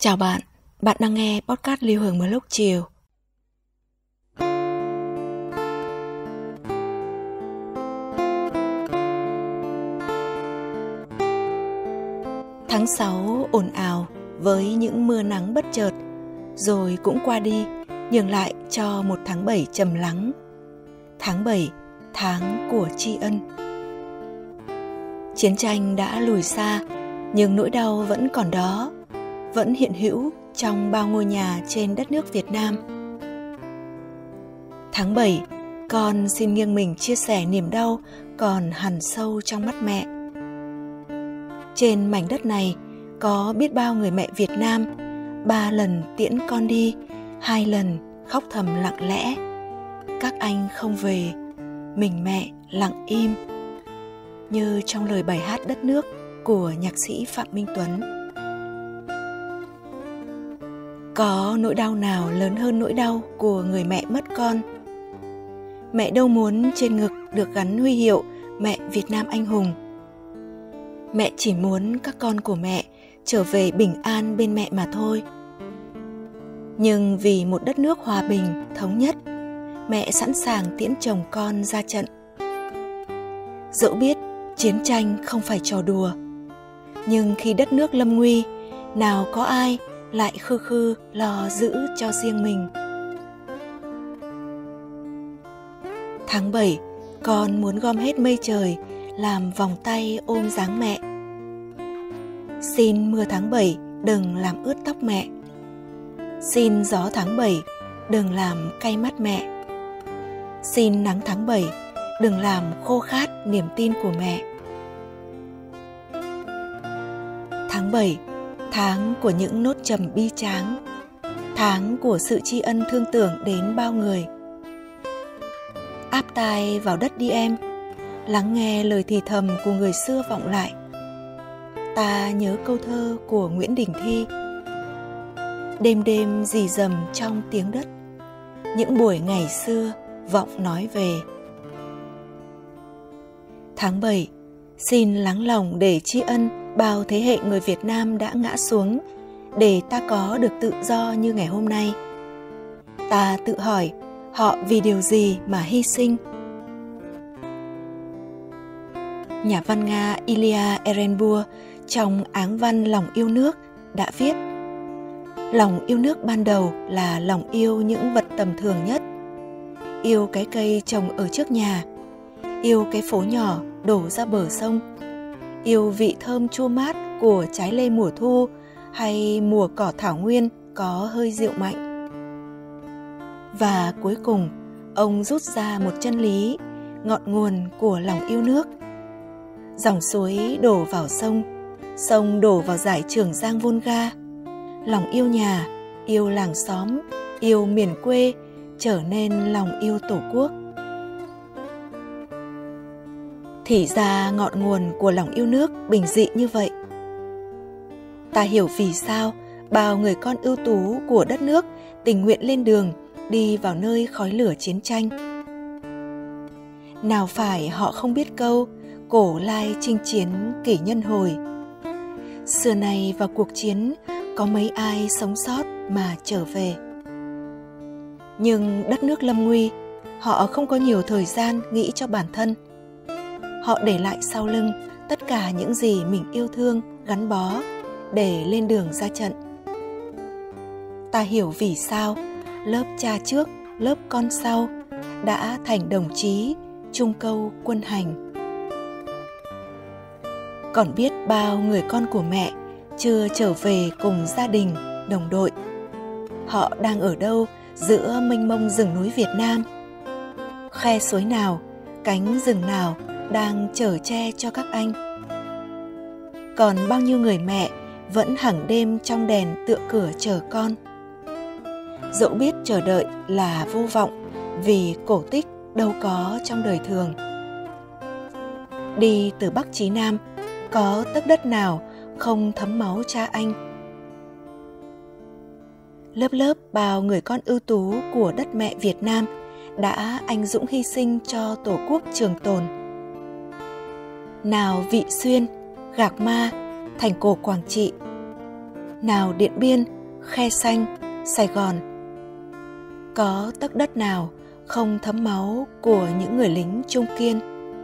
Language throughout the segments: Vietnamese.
Chào bạn, bạn đang nghe podcast Lưu Hương Blog chiều. Tháng 6 ồn ào với những mưa nắng bất chợt, rồi cũng qua đi, nhường lại cho một tháng 7 trầm lắng. Tháng 7, tháng của tri ân. Chiến tranh đã lùi xa, nhưng nỗi đau vẫn còn đó, vẫn hiện hữu trong bao ngôi nhà trên đất nước Việt Nam. Tháng 7, con xin nghiêng mình chia sẻ niềm đau còn hằn sâu trong mắt mẹ. Trên mảnh đất này có biết bao người mẹ Việt Nam, 3 lần tiễn con đi, 2 lần khóc thầm lặng lẽ. Các anh không về, mình mẹ lặng im. Như trong lời bài hát Đất Nước của nhạc sĩ Phạm Minh Tuấn. Có nỗi đau nào lớn hơn nỗi đau của người mẹ mất con? Mẹ đâu muốn trên ngực được gắn huy hiệu Mẹ Việt Nam anh hùng. Mẹ chỉ muốn các con của mẹ trở về bình an bên mẹ mà thôi. Nhưng vì một đất nước hòa bình, thống nhất, mẹ sẵn sàng tiễn chồng con ra trận. Dẫu biết chiến tranh không phải trò đùa, nhưng khi đất nước lâm nguy, nào có ai lại khư khư lo giữ cho riêng mình. Tháng 7, con muốn gom hết mây trời, làm vòng tay ôm dáng mẹ. Xin mưa tháng 7 đừng làm ướt tóc mẹ. Xin gió tháng 7 đừng làm cay mắt mẹ. Xin nắng tháng 7 đừng làm khô khát niềm tin của mẹ. Tháng 7, tháng của những nốt trầm bi tráng, tháng của sự tri ân thương tưởng đến bao người. Áp tai vào đất đi em, lắng nghe lời thì thầm của người xưa vọng lại. Ta nhớ câu thơ của Nguyễn Đình Thi. Đêm đêm rì rầm trong tiếng đất, những buổi ngày xưa vọng nói về. Tháng 7, xin lắng lòng để tri ân bao thế hệ người Việt Nam đã ngã xuống để ta có được tự do như ngày hôm nay. Ta tự hỏi họ vì điều gì mà hy sinh. Nhà văn Nga Ilya Ehrenburg trong áng văn Lòng yêu nước đã viết: lòng yêu nước ban đầu là lòng yêu những vật tầm thường nhất. Yêu cái cây trồng ở trước nhà, yêu cái phố nhỏ đổ ra bờ sông, yêu vị thơm chua mát của trái lê mùa thu hay mùa cỏ thảo nguyên có hơi rượu mạnh. Và cuối cùng, ông rút ra một chân lý, ngọn nguồn của lòng yêu nước. Dòng suối đổ vào sông, sông đổ vào dải Trường Giang Volga. Lòng yêu nhà, yêu làng xóm, yêu miền quê trở nên lòng yêu Tổ quốc. Thì ra ngọn nguồn của lòng yêu nước bình dị như vậy. Ta hiểu vì sao bao người con ưu tú của đất nước tình nguyện lên đường đi vào nơi khói lửa chiến tranh. Nào phải họ không biết câu cổ lai chinh chiến kỷ nhân hồi. Xưa nay vào cuộc chiến có mấy ai sống sót mà trở về. Nhưng đất nước lâm nguy, họ không có nhiều thời gian nghĩ cho bản thân. Họ để lại sau lưng tất cả những gì mình yêu thương, gắn bó để lên đường ra trận. Ta hiểu vì sao lớp cha trước, lớp con sau đã thành đồng chí, chung câu quân hành. Còn biết bao người con của mẹ chưa trở về cùng gia đình, đồng đội. Họ đang ở đâu giữa mênh mông rừng núi Việt Nam? Khe suối nào, cánh rừng nào đang chở che cho các anh? Còn bao nhiêu người mẹ vẫn hàng đêm trong đèn tựa cửa chờ con. Dẫu biết chờ đợi là vô vọng vì cổ tích đâu có trong đời thường. Đi từ Bắc chí Nam, có tấc đất nào không thấm máu cha anh. Lớp lớp bao người con ưu tú của đất mẹ Việt Nam đã anh dũng hy sinh cho Tổ quốc trường tồn. Nào Vị Xuyên, Gạc Ma, thành cổ Quảng Trị, nào Điện Biên, Khe Xanh, Sài Gòn. Có tấc đất nào không thấm máu của những người lính Trung Kiên.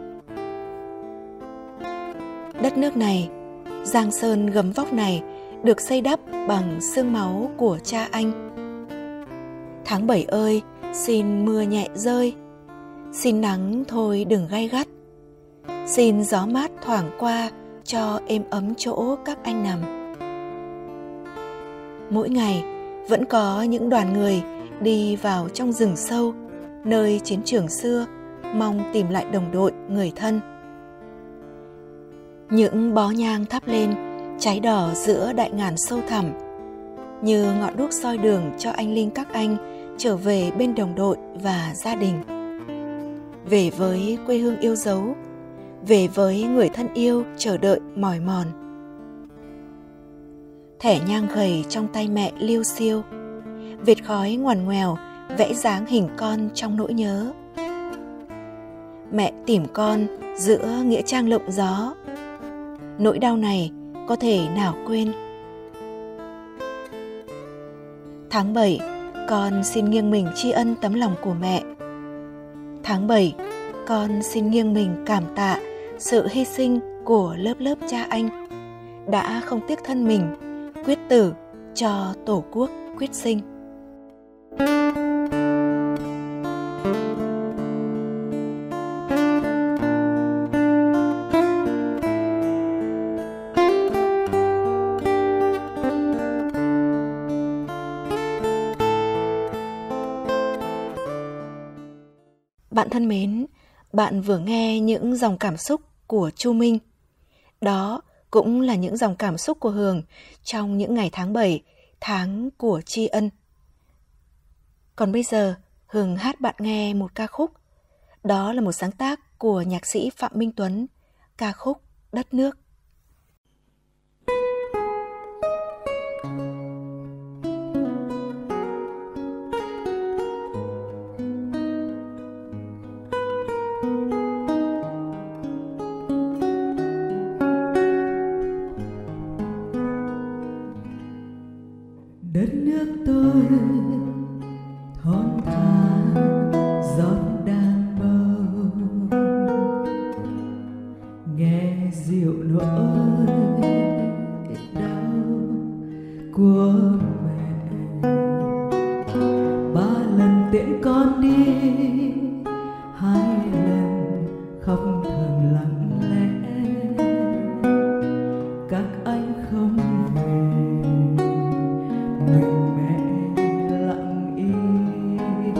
Đất nước này, giang sơn gấm vóc này được xây đắp bằng xương máu của cha anh. Tháng 7 ơi, xin mưa nhẹ rơi, xin nắng thôi đừng gay gắt, xin gió mát thoảng qua cho êm ấm chỗ các anh nằm. Mỗi ngày vẫn có những đoàn người đi vào trong rừng sâu, nơi chiến trường xưa, mong tìm lại đồng đội, người thân. Những bó nhang thắp lên, cháy đỏ giữa đại ngàn sâu thẳm, như ngọn đuốc soi đường cho anh linh các anh trở về bên đồng đội và gia đình. Về với quê hương yêu dấu, về với người thân yêu chờ đợi mỏi mòn. Thẻ nhang gầy trong tay mẹ liêu xiêu, vệt khói ngoằn ngoèo vẽ dáng hình con trong nỗi nhớ. Mẹ tìm con giữa nghĩa trang lộng gió, nỗi đau này có thể nào quên. Tháng 7, con xin nghiêng mình tri ân tấm lòng của mẹ. Tháng 7, con xin nghiêng mình cảm tạ sự hy sinh của lớp lớp cha anh, đã không tiếc thân mình, quyết tử cho Tổ quốc quyết sinh. Bạn thân mến, bạn vừa nghe những dòng cảm xúc của Chu Minh. Đó cũng là những dòng cảm xúc của Hường trong những ngày tháng 7, tháng của tri ân. Còn bây giờ, Hường hát bạn nghe một ca khúc. Đó là một sáng tác của nhạc sĩ Phạm Minh Tuấn, ca khúc Đất Nước. Đất nước tôi thon thả giọt đàn bầu, nghe dịu nỗi đau của mẹ. 3 lần tiễn con đi, 2 lần khóc thầm lặng lẽ. Các anh không về, mình mẹ lặng im.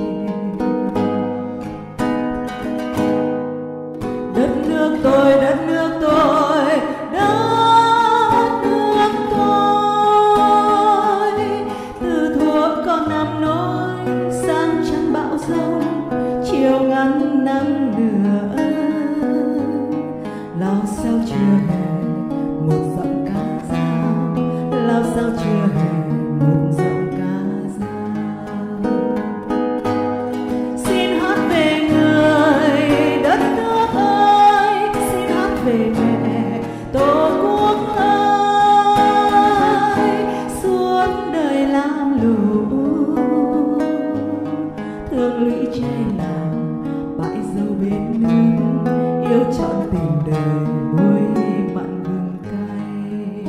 Đất nước tôi, đất nước tôi, đất nước tôi. Từ thuở con nằm nỗi sang trăng bão giông, chiều ngắn nắng lửa. Lao sao chưa hè một giọng ca dao, lao sao chưa hè một giọng ca dao. Xin hát về người đất nước ơi, xin hát về mẹ Tổ quốc ơi. Suốt đời lam lũ thương lũy che làng, bãi dâu bên nước yêu trọn tình đời muối mặn gừng cay.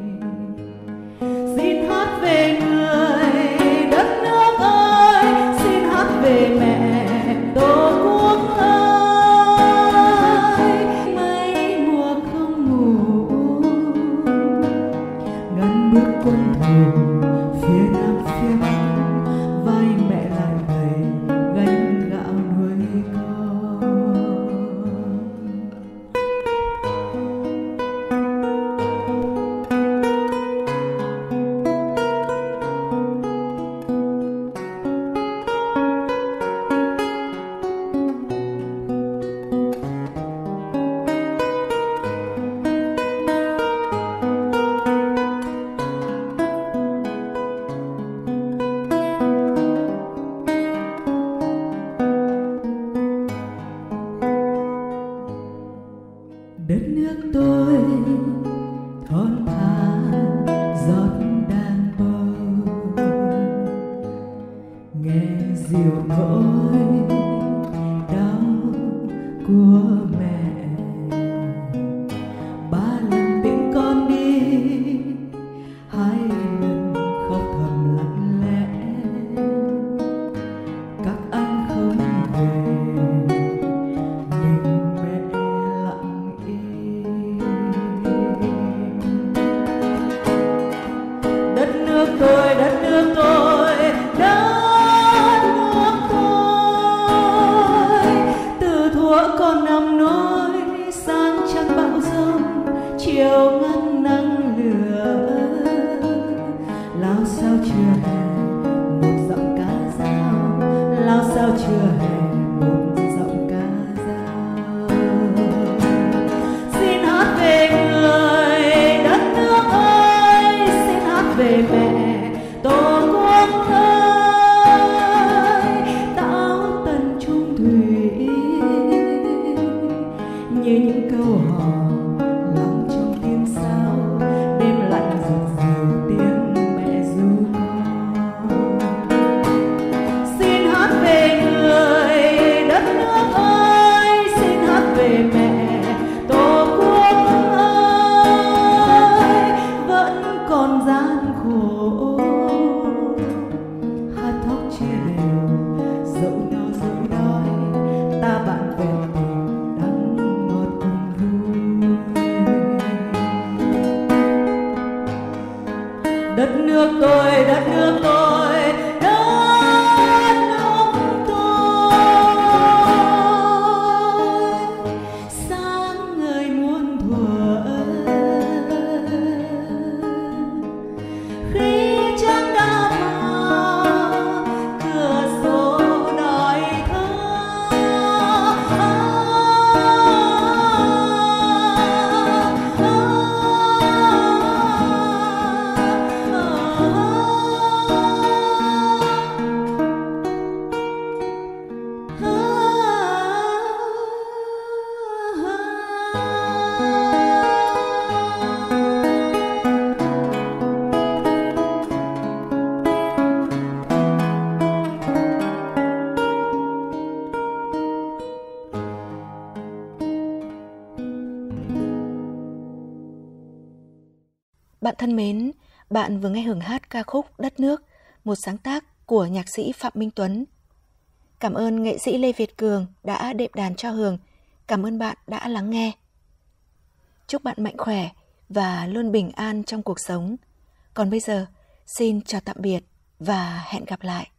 Xin hát về người đất nước ơi, xin hát về mẹ Tổ quốc ơi. Mấy mùa không ngủ, ngăn bước quân thù phía nam phía bắc, vai mẹ lại gầy gánh gạo nuôi con. Đất nước tôi thon thả giọt đàn bầu, của mẹ. Ba lần tiễn con đi, hai lần khóc thầm lặng lẽ. Các anh không về, mình mẹ lặng im. Đất nước tôi, đất nước tôi, đất nước tôi. Từ thuở con nằm nôi, sáng trăng bão giông, chiều ngăn nắng lửa. Lao sao chưa hè một giọng ca dao, lao sao chưa hè một giọng ca dao. Xin hát về người đất nước ơi, xin hát về mẹ tổ quốc ơi. Táo tần trung thủy như những câu hò lòng trong tiếng sao, đêm lạnh rực rỡ tiếng mẹ ru con. Xin hát về người đất nước ơi, xin hát về mẹ tổ quốc ơi. Vẫn còn gian khổ, hát thóc chia đều, dẫu no dẫu đói, ta bạn vẹn tình đắng ngọt cùng vui. Đất nước tôi, đất nước tôi, đất nước tôi. Sáng ngời muôn thuở, khi trăng đã vào, cửa sổ đòi thơ. Bạn thân mến, bạn vừa nghe Hường hát ca khúc Đất nước, một sáng tác của nhạc sĩ Phạm Minh Tuấn. Cảm ơn nghệ sĩ Lê Việt Cường đã đệm đàn cho Hường. Cảm ơn bạn đã lắng nghe. Chúc bạn mạnh khỏe và luôn bình an trong cuộc sống. Còn bây giờ, xin chào tạm biệt và hẹn gặp lại.